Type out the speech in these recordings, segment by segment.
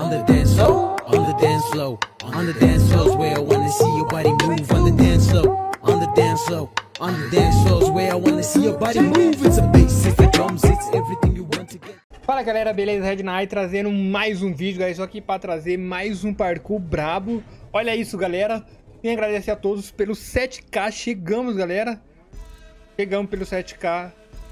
on the dance floor, on the dance floor, on the dance floor where I wanna see your body move on the dance floor, on the dance floor, on the dance floor where I wanna see your body move. It's a bass, it's the drums, it's everything you want to get. Fala galera, beleza? Red Knight trazendo mais um vídeo, galera, só aqui pra trazer mais um parkour brabo. Olha isso, galera. Queria agradecer a todos pelos 7k, chegamos, galera. Chegamos pelos 7k.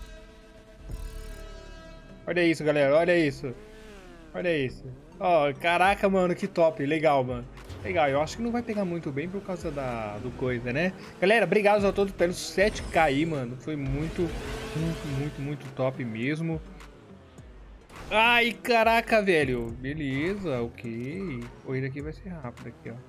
Olha isso, galera, olha isso. Olha isso. Ó, caraca, mano, que top, legal, mano. Legal, eu acho que não vai pegar muito bem por causa do coisa, né? Galera, obrigado a todos pelos 7k aí, mano. Foi muito top mesmo. Ai, caraca, velho. Beleza, ok. Corrida aqui vai ser rápida aqui, ó.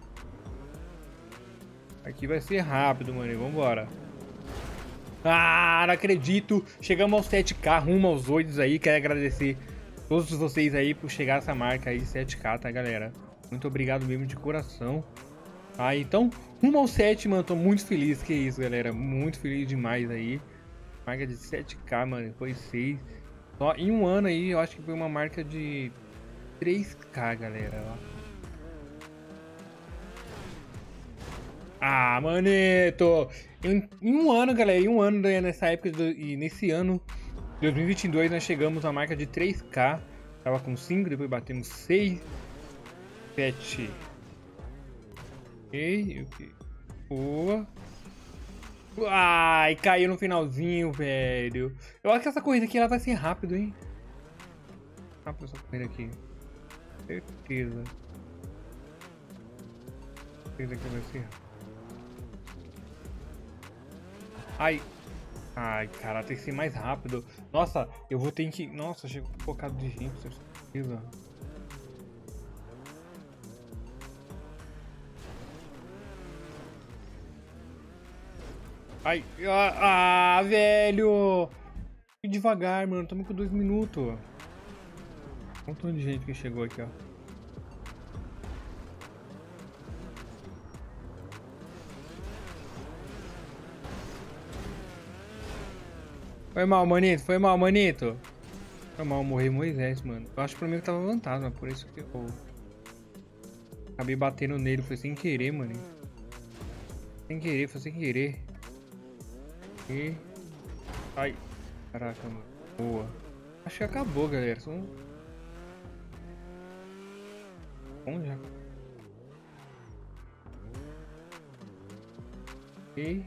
Aqui vai ser rápido, mano. Vambora. Ah, não acredito. Chegamos aos 7k, rumo aos 8 aí. Quero agradecer a todos vocês aí por chegar a essa marca aí, 7k, tá, galera? Muito obrigado mesmo de coração. Ah, então, rumo aos 7, mano. Tô muito feliz. Que isso, galera. Muito feliz demais aí. Marca de 7k, mano. Foi 6. Só em um ano aí, eu acho que foi uma marca de 3k, galera. Ah, maneto! Em um ano, galera, em um ano, nessa época e nesse ano, 2022, nós chegamos à marca de 3k. Tava com 5, depois batemos 6, 7. Ok. Boa. Ai, caiu no finalzinho, velho. Eu acho que essa corrida aqui ela vai ser rápido, hein? Rápido essa corrida aqui. Certeza. Certeza que vai ser rápido. Ai. Ai, cara, tem que ser mais rápido. Nossa, eu vou ter que... Nossa, chegou um bocado de gente, certeza. Ai, velho! Fui devagar, mano. Estamos com 2 minutos. Um montão de gente que chegou aqui, ó. Foi mal, manito. Foi mal, manito. Foi mal, morri Moisés, mano. Eu acho que pra mim que tava fantasma, por isso que eu acabei batendo nele. Foi sem querer, mano. Sem querer, foi sem querer. E... Ai, caraca, mano. Boa. Acho que acabou, galera. Só... Bom já. E...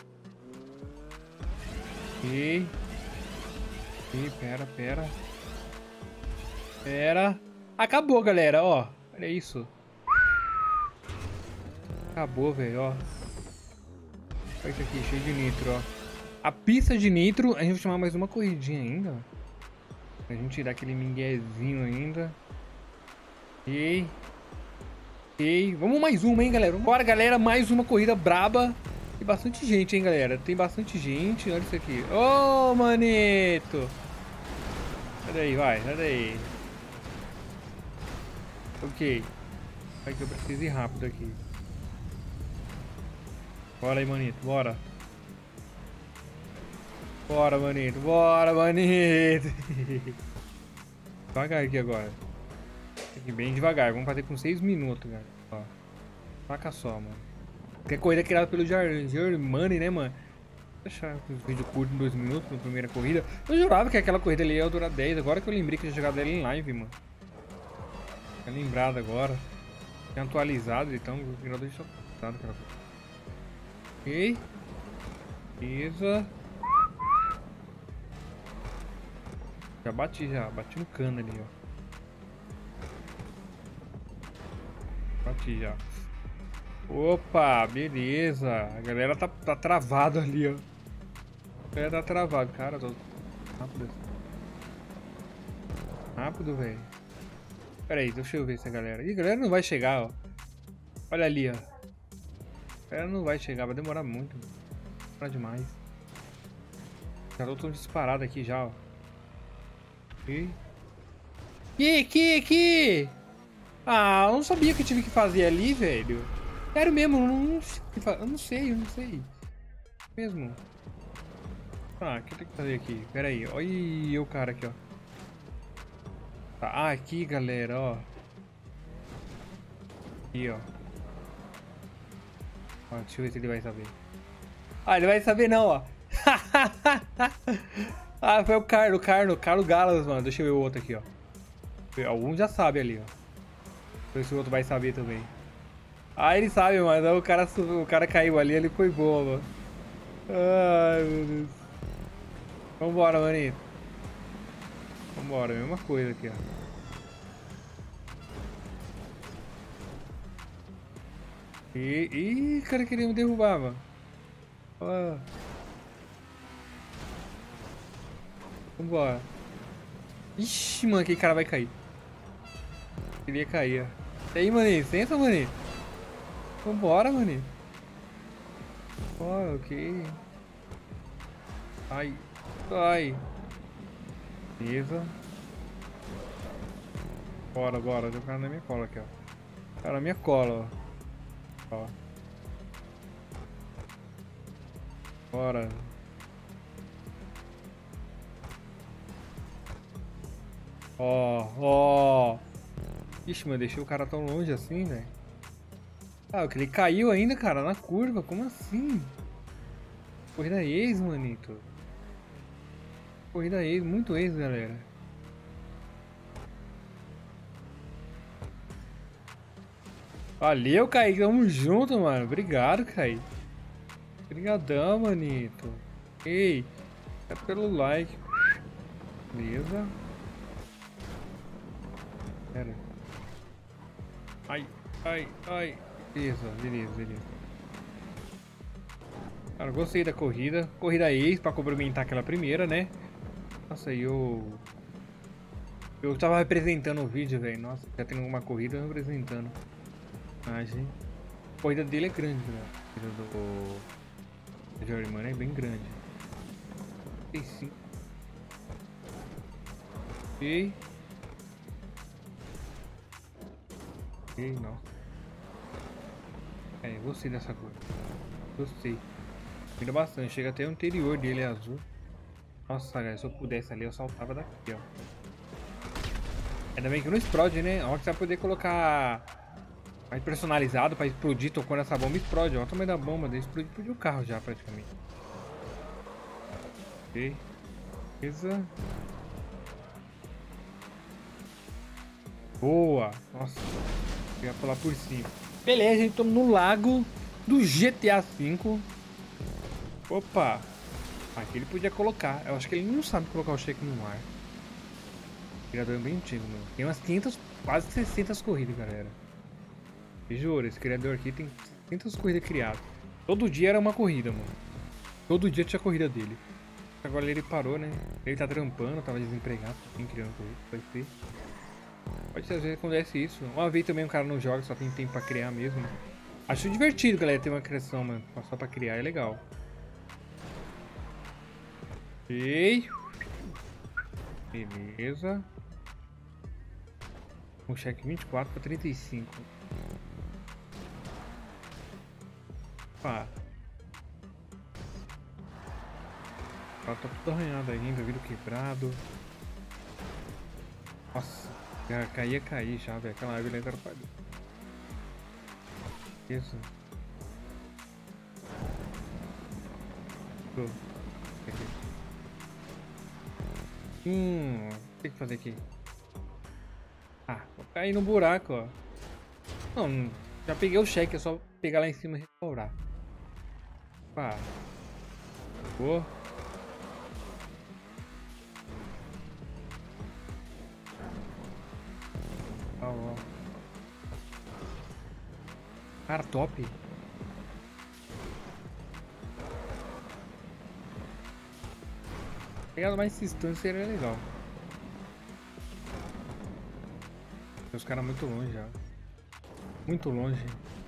Pera. Acabou, galera, ó. Olha isso. Acabou, velho, ó. Olha isso aqui, cheio de nitro, ó. A pista de nitro, a gente vai chamar mais uma corridinha ainda. Pra gente dar aquele miguezinho ainda. E vamos mais uma, hein, galera. Bora, galera, mais uma corrida braba. Tem bastante gente, hein, galera. Tem bastante gente. Olha isso aqui. Ô, manito. Sai daí, vai. Sai daí. Ok. Vai que eu preciso ir rápido aqui. Bora aí, manito. Bora. Bora, manito. Bora, manito. Devagar aqui agora. Aqui bem devagar. Vamos fazer com 6 minutos, cara. Ó. Saca só, mano. Que é corrida criada pelo Germani, né, mano? Deixar um vídeo curto em 2 minutos na primeira corrida. Eu jurava que aquela corrida ali ia durar 10. Agora que eu lembrei que eu tinha jogado ela em live, mano. Tinha lembrado agora. Tinha atualizado, então o criador deixou atualizado aquela coisa. Ok. Beleza. Já bati no cano ali, ó. Bati já. Opa, beleza. A galera tá travado ali, ó. A galera tá travado, cara. Tô rápido. Rápido, velho. Pera aí, deixa eu ver essa galera. Ih, a galera não vai chegar, ó. Olha ali, ó. A galera não vai chegar, vai demorar muito. Vai demorar demais. Já tô todo disparado aqui já, ó. Aqui! Ah, eu não sabia que eu tive que fazer ali, velho. Sério mesmo, eu não sei. Mesmo. Ah, o que eu tenho que fazer aqui? Pera aí, olha o cara aqui, ó. Tá, aqui, galera, ó. Aqui, ó. Ó, deixa eu ver se ele vai saber. Ah, ele vai saber não, ó. Ah, foi o Carlos Galas, mano. Deixa eu ver o outro aqui, ó. Algum já sabe ali, ó. Ver se o outro vai saber também. Ah, ele sabe, mas o cara caiu ali, ele foi boa, mano. Ai, meu Deus. Vambora, maninho. Vambora, mesma coisa aqui, ó. Ih, cara queria me derrubar, mano. Ah. Vambora. Ixi, mano, aquele cara vai cair. Ele ia cair, ó. E aí, maninho? Senta, maninho. Vambora, maninho. Ó, ok. Ai. Ai. Beleza. Bora. Tem um cara na minha cola aqui, ó. Cara na minha cola, ó. Bora. Ó. Ixi, mano, deixei o cara tão longe assim, velho. Ah, ele caiu ainda, cara, na curva. Como assim? Corrida ex, manito. Corrida ex, muito ex, galera. Valeu, Kaique. Tamo junto, mano. Obrigado, Kaique. Obrigadão, manito. Ei, é pelo like. Beleza. Pera. Ai. Beleza. Cara, gostei da corrida. Corrida ex pra complementar aquela primeira, né? Nossa, eu tava representando o vídeo, velho. Nossa, já tendo uma corrida eu representando. A corrida dele é grande, né? A corrida do Journeyman é bem grande. 35. Ok, não. É, gostei dessa cor. Gostei. Mira bastante. Chega até o interior dele é azul. Nossa, galera, se eu pudesse ali, eu saltava daqui, ó. Ainda bem que não explode, né? Ó, que você vai poder colocar mais personalizado pra explodir. Tocando essa bomba, explode. Olha o tamanho da bomba. Daí explodiu o carro já, praticamente. Ok. Beleza. Boa. Nossa. Eu ia pular por cima. Beleza, gente. Estamos no lago do GTA V. Opa. Aqui ele podia colocar. Eu acho que ele não sabe colocar o cheque no ar. Criador é bem antigo, mano. Tem umas 500, quase 600 corridas, galera. E juro, esse criador aqui tem 600 corridas criadas. Todo dia era uma corrida, mano. Todo dia tinha corrida dele. Agora ele parou, né? Ele tá trampando, tava desempregado. Tem criando corrida, pode ser. Pode ser, às vezes acontece isso. Uma vez também o cara não joga, só tem tempo pra criar mesmo. Acho divertido, galera, ter uma criação, mano. Só pra criar é legal. Ok. Beleza. Um cheque 24 para 35. Pá. Tá tudo arranhado ainda, vidro quebrado. Nossa, já caía já, velho. Aquela árvore ali atrapalhou. Isso. O que fazer aqui? Ah, vou cair no buraco, ó. Não, já peguei o cheque, é só pegar lá em cima e restaurar. Pá. Boa. Ó. Cara, top. Pegar mais distância seria legal. Os caras muito longe já. Muito longe.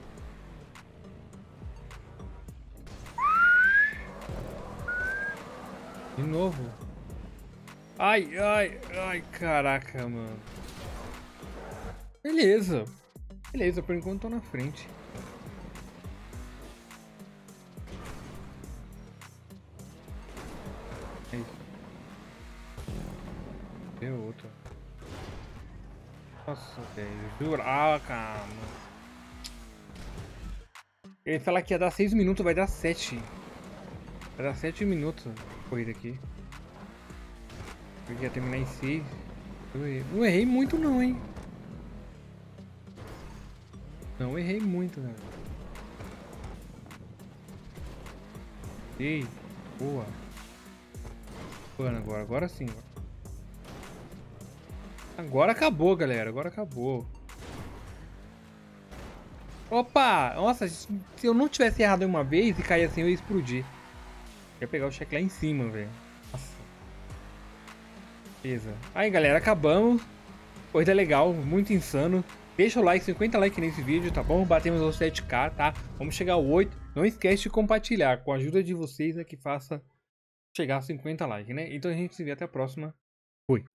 De novo. Ai, caraca, mano. Beleza, por enquanto tô na frente. É isso. Tem outro. Nossa, velho. Juraca, mano. Ele falar que ia dar 6 minutos, vai dar 7. Vai dar 7 minutos a corrida aqui. Porque ia terminar em 6. Não errei muito não, hein? Não errei muito, né? Ei, boa. Agora sim. Agora acabou, galera. Agora acabou. Opa! Nossa, se eu não tivesse errado uma vez e cair assim, eu ia explodir. Ia pegar o cheque lá em cima, velho. Nossa. Beleza. Aí, galera, acabamos. Corrida legal, muito insano. Deixa o like, 50 likes nesse vídeo, tá bom? Batemos aos 7k, tá? Vamos chegar ao 8. Não esquece de compartilhar. Com a ajuda de vocês é que faça chegar a 50 likes, né? Então a gente se vê até a próxima. Fui.